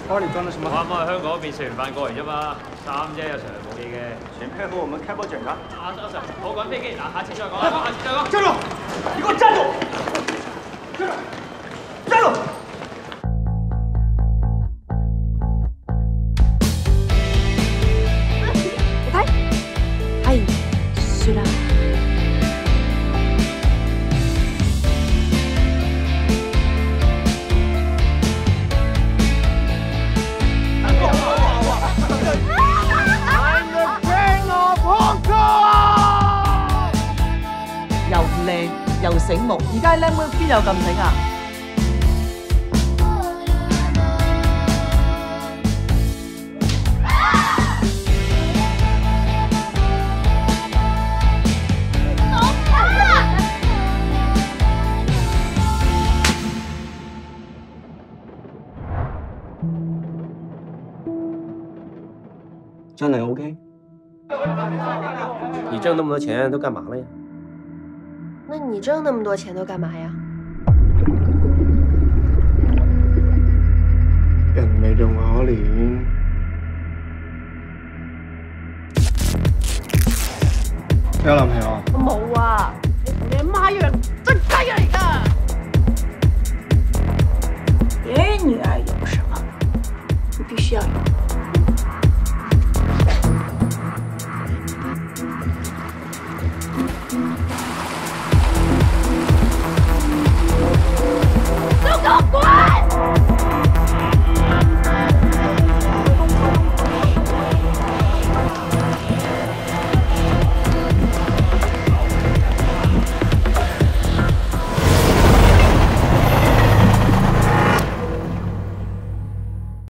包里裝咗什麼？ 我啱啱喺香港嗰邊食完飯過嚟啫嘛，衫啫，有常冇嘢嘅。 請配合我們開包檢查。 阿 Sir，我趕飛機，嗱，下次再講，下次再講。 站住！你給我站住！站住！站住！ 你睇，係，算啦。 又靚又醒目，而家靚妹邊有咁醒啊？ 真係 OK？ 你掙那麼多錢都幹嘛了呀？ 那你掙那麼多錢都幹嘛呀？ 人未仲可憐，有男朋友啊？ 我冇啊，你同你阿媽一樣。